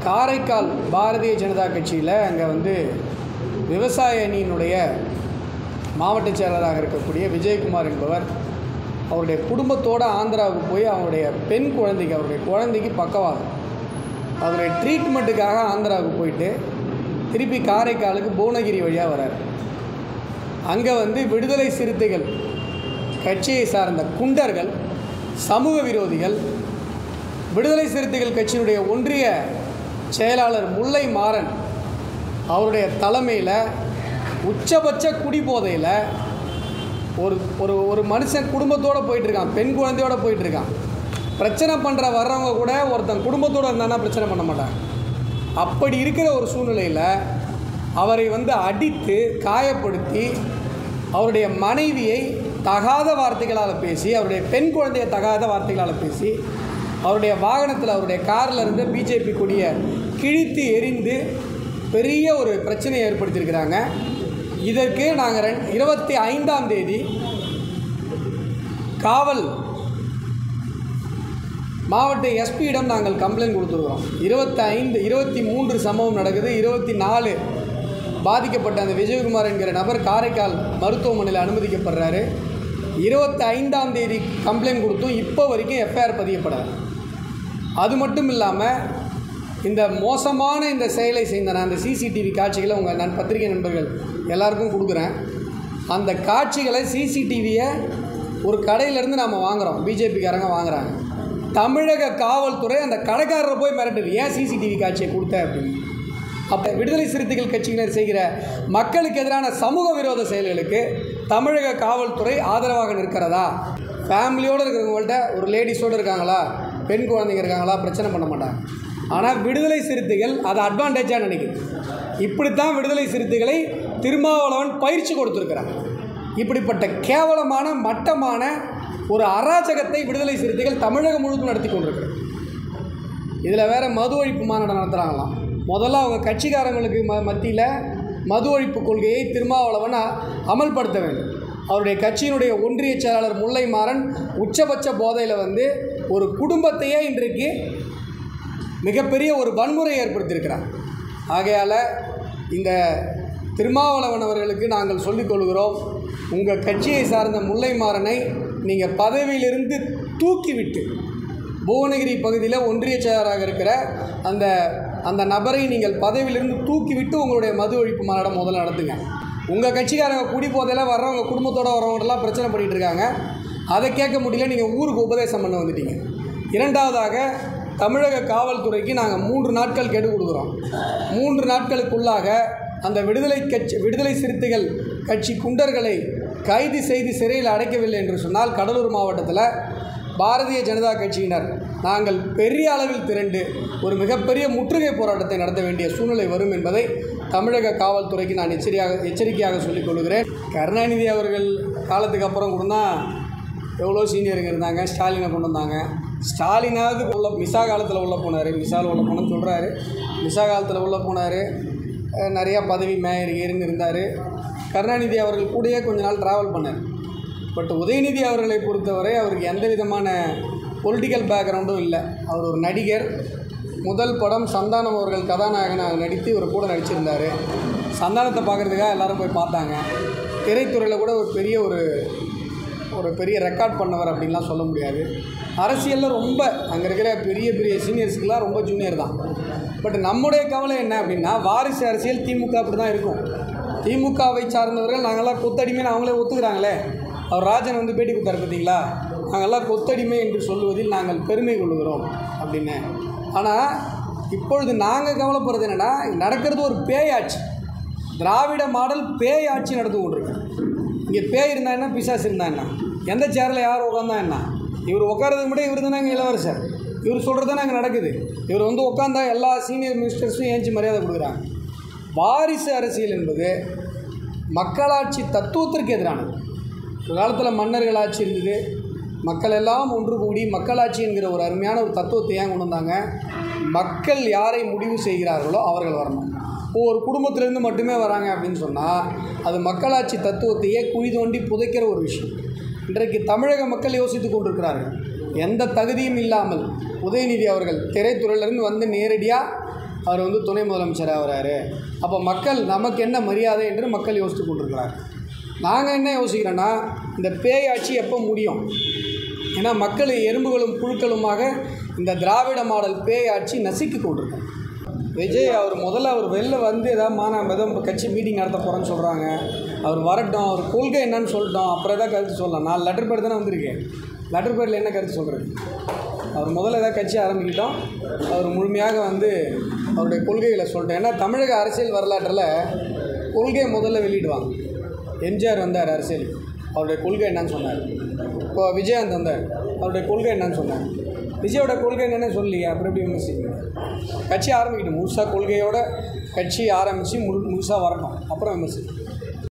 காரைக்கால் பாரதிய ஜனதா கட்சியில் அங்கே விவசாய அணியினுடைய மாவட்ட செயலராக இருக்கக்கூடிய விஜயகுமார் என்பவர் அவருடைய குடும்பத்தோடு ஆந்திராவுக்கு போய் அவருடைய பெண் குழந்தைக்கு அவருடைய குழந்தைக்கு பக்கவாதம் அவருடைய ட்ரீட்மெண்ட்டுக்காக ஆந்திராவுக்கு போயிட்டு திருப்பி காரைக்காலுக்கு புவனகிரி வழியாக வரார். அங்கே விடுதலை சிறுத்தைகள் கட்சியை சார்ந்த குண்டர்கள், சமூக விரோதிகள், விடுதலை சிறுத்தைகள் கட்சியினுடைய ஒன்றிய செயலாளர் முல்லை மாறன் அவருடைய தலைமையில் உச்சபட்ச குடிபோதையில் ஒரு மனுஷன் குடும்பத்தோடு போயிட்டுருக்கான், பெண் குழந்தையோடு போயிட்டுருக்கான். பிரச்சனை பண்ணுற வர்றவங்க கூட ஒருத்தன் குடும்பத்தோடு இருந்தானா பிரச்சனை பண்ண மாட்டாங்க. அப்படி இருக்கிற ஒரு சூழ்நிலையில் அவரை அடித்து காயப்படுத்தி அவருடைய மனைவியை தகாத வார்த்தைகளால் பேசி, அவருடைய பெண் குழந்தையை தகாத வார்த்தைகளால் பேசி, அவருடைய வாகனத்தில் அவருடைய காரில் இருந்து பிஜேபி கொடியை கிழித்து எரிந்து பெரிய ஒரு பிரச்சனையை ஏற்படுத்தியிருக்கிறாங்க. இதற்கு நாங்கள் 25ஆம் தேதி காவல் மாவட்ட எஸ்பியிடம் நாங்கள் கம்ப்ளைண்ட் கொடுத்துருக்கிறோம். 23 சம்பவம் நடக்குது. 24 பாதிக்கப்பட்ட அந்த விஜயகுமார் என்கிற நபர் காரைக்கால் மருத்துவமனையில் அனுமதிக்கப்படுறாரு. 25ஆம் தேதி கம்ப்ளைண்ட் கொடுத்தும் இப்போ வரைக்கும் எஃப்ஐஆர் பதியப்படாது. அது மட்டும் இல்லாமல் இந்த மோசமான இந்த செயலை செய்த நான் அந்த சிசிடிவி காட்சிகளை உங்கள் பத்திரிகை நண்பர்கள் எல்லாருக்கும் கொடுக்குறேன். அந்த காட்சிகளை சிசிடிவியை ஒரு கடையிலேருந்து நாம் வாங்குகிறோம், பிஜேபிக்காரங்க வாங்குகிறாங்க. தமிழக காவல்துறை அந்த கடைக்காரரை போய் மிரட்டுது, ஏன் சிசிடிவி காட்சியை கொடுத்த அப்படின்னு. அப்போ விடுதலை சிறுத்தைகள் கட்சியினர் செய்கிற மக்களுக்கு எதிரான சமூக விரோத செயல்களுக்கு தமிழக காவல்துறை ஆதரவாக நிற்கிறதா? ஃபேமிலியோடு இருக்கிறவங்கள்ட்ட ஒரு லேடிஸோடு இருக்காங்களா, பெண் குழந்தைங்க இருக்காங்களா, பிரச்சனை பண்ண மாட்டாங்க. ஆனால் விடுதலை சிறுத்தைகள் அதை அட்வான்டேஜாக நினைக்குது. இப்படித்தான் விடுதலை சிறுத்தைகளை திருமாவளவன் பயிற்சி கொடுத்துருக்கிறார். இப்படிப்பட்ட கேவலமான மட்டமான ஒரு அராஜகத்தை விடுதலை சிறுத்தைகள் தமிழகம் முழுக்க நடத்தி கொண்டிருக்கிறார். இதில் வேறு மது ஒழிப்பு மாநாடு நடத்துகிறாங்களாம். முதல்ல அவங்க கட்சிக்காரங்களுக்கு மத்தியில் மது ஒழிப்பு கொள்கையை திருமாவளவன் அமல்படுத்த வேண்டும். அவருடைய கட்சியினுடைய ஒன்றிய செயலாளர் முல்லை மாறன் உச்சபட்ச போதையில் ஒரு குடும்பத்தையே இன்றைக்கு மிகப்பெரிய ஒரு வன்முறை ஏற்படுத்தியிருக்கிறார். ஆகையால் இந்த திருமாவளவன் அவர்களுக்கு நாங்கள் சொல்லிக்கொள்கிறோம், உங்கள் கட்சியை சார்ந்த முல்லை மாறனை நீங்கள் பதவியிலிருந்து தூக்கிவிட்டு புவனகிரி பகுதியில் ஒன்றிய செயலராக இருக்கிற அந்த நபரை நீங்கள் பதவியிலிருந்து தூக்கிவிட்டு உங்களுடைய மது ஒழிப்பு மாநாடை முதல்ல நடத்துங்க. உங்கள் கட்சிக்காரங்க குடி போதையில் வர்றவங்க குடும்பத்தோடு வரவங்கலாம் பிரச்சனை பண்ணிகிட்டு இருக்காங்க. அதை கேட்க முடியல, நீங்கள் ஊருக்கு உபதேசம் பண்ண வந்துட்டீங்க. இரண்டாவதாக தமிழக காவல்துறைக்கு நாங்கள் 3 நாட்கள் கெடு கொடுக்குறோம். 3 நாட்களுக்குள்ளாக அந்த விடுதலை சிறுத்தைகள் கட்சி குண்டர்களை கைது செய்து சிறையில் அடைக்கவில்லை என்று சொன்னால் கடலூர் மாவட்டத்தில் பாரதிய ஜனதா கட்சியினர் நாங்கள் பெரிய அளவில் திரண்டு ஒரு மிகப்பெரிய முற்றுகை போராட்டத்தை நடத்த வேண்டிய சூழ்நிலை வரும் என்பதை தமிழக காவல்துறைக்கு நான் எச்சரிக்கையாக சொல்லிக் கொள்கிறேன். கருணாநிதி அவர்கள் காலத்துக்கு அப்புறம் கூட தான் எவ்வளோ சீனியருங்க இருந்தாங்க. ஸ்டாலினை கொண்டு வந்தாங்க. ஸ்டாலினாவது மிசா காலத்தில் உள்ளே போனார், மிசாவில் உள்ள போனோன்னு சொல்கிறாரு. மிசா காலத்தில் உள்ளே போனார், நிறையா பதவி மேயர் ஏறின்னு இருந்தார். கருணாநிதி அவர்கள் கூடயே கொஞ்ச நாள் ட்ராவல் பண்ணார். பட் உதயநிதி அவர்களை பொறுத்தவரை அவருக்கு எந்த விதமான பொலிட்டிக்கல் பேக்ரவுண்டும் இல்லை. அவர் ஒரு நடிகர். முதல் படம் சந்தானம் அவர்கள் கதாநாயகனாக நடித்து இவர் கூட நடிச்சிருந்தார். சந்தானத்தை பார்க்குறதுக்காக எல்லோரும் போய் பார்த்தாங்க. திரைத்துறையில் கூட ஒரு பெரிய ரெக்கார்ட் பண்ணவர் அப்படின்லாம் சொல்ல முடியாது. அரசியலில் ரொம்ப அங்கே இருக்கிற பெரிய சீனியர்ஸுக்கெலாம் ரொம்ப ஜூனியர் தான். பட் நம்முடைய கவலை என்ன அப்படின்னா, வாரிசு அரசியல் திமுக அப்படி தான் இருக்கும். திமுகவை சார்ந்தவர்கள் நாங்கள்லாம் கொத்தடிமைன்னு அவங்களே ஒத்துக்கிறாங்களே. அவர் ராஜன் பேட்டி கொடுத்தாரு பார்த்தீங்களா, நாங்கள்லாம் கொத்தடிமை என்று சொல்லுவதில் நாங்கள் பெருமை கொள்ளுகிறோம் அப்படின்னு. ஆனால் இப்பொழுது நாங்கள் கவலைப்படுறது என்னென்னா, நடக்கிறது ஒரு பேயாட்சி. திராவிட மாடல் பேயாட்சி நடந்து கொண்டிருக்கு. இங்கே பேய் இருந்தால் என்ன, பிசாசு இருந்தால் என்ன, எந்த சேரில் யார் உட்காந்தா என்ன, இவர் உட்காரதுக்கு மட்டும் இவர் தானே இளவரசர், இவர் சொல்கிறது தானே அங்கே நடக்குது. இவர் உட்காந்தா எல்லா சீனியர் மினிஸ்டர்ஸும் ஏஞ்சி மரியாதை கொடுக்குறாங்க. வாரிசு அரசியல் என்பது மக்களாட்சி தத்துவத்திற்கு எதிரானது. ஒரு காலத்தில் மன்னர்கள் ஆட்சி இருந்தது, மக்கள் எல்லாம் ஒன்று கூடி மக்களாட்சி என்கிற ஒரு அருமையான ஒரு தத்துவத்தை ஏன் கொண்டு வந்தாங்க? மக்கள் யாரை முடிவு செய்கிறார்களோ அவர்கள் வரணும். ஒரு குடும்பத்திலேருந்து மட்டுமே வராங்க அப்படின்னு சொன்னால் அது மக்களாட்சி தத்துவத்தையே குழி தோண்டி புதைக்கிற ஒரு விஷயம். இன்றைக்கு தமிழக மக்கள் யோசித்து கொண்டிருக்கிறார்கள். எந்த தகுதியும் இல்லாமல் உதயநிதி அவர்கள் திரைத்துறையிலிருந்து நேரடியாக அவர் வந்து துணை முதலமைச்சராக வராரு. அப்போ மக்கள் நமக்கு என்ன மரியாதை என்று மக்கள் யோசித்து கொண்டிருக்கிறார். நாங்கள் என்ன யோசிக்கிறோன்னா, இந்த பேய் ஆட்சி எப்போ முடியும்? ஏன்னா மக்கள் எறும்புகளும் புழுக்களுமாக இந்த திராவிட மாடல் பேய் ஆட்சி நசுக்கி கொண்டிருக்கோம். விஜய் அவர் வெளில வந்து ஏதாவது கட்சி மீட்டிங் நடத்த போகிறேன்னு சொல்கிறாங்க. அவர் வரட்டும், அவர் கொள்கை என்னன்னு சொல்லிட்டோம், அப்புறம் எதாவது கருத்து சொல்லலாம். நான் லெட்டர் பேர் தானே வந்திருக்கேன். லெட்டர் பேரில் என்ன கருத்து சொல்கிறது? அவர் முதல்ல ஏதாவது கட்சி ஆரம்பிக்கிட்டோம், அவர் முழுமையாக வந்து அவருடைய கொள்கைகளை சொல்லிட்டோம். ஏன்னா தமிழக அரசியல் வரலாற்றில் கொள்கையை முதல்ல வெளியிடுவாங்க. எம்ஜிஆர் வந்தார் அரசியலுக்கு, அவருடைய கொள்கை என்னன்னு சொன்னார். இப்போ விஜயகாந்த் வந்தார், அவருடைய கொள்கை என்னன்னு சொன்னார். விஜயோட கொள்கை என்னென்னு சொல்லலையே, அப்புறம் எப்படி விமர்சிக்கணும்? கட்சி ஆரம்பிக்கணும், முழுசாக கொள்கையோட கட்சி ஆரம்பித்து முழுசாக வரணும், அப்புறம் விமர்சிக்கணும்.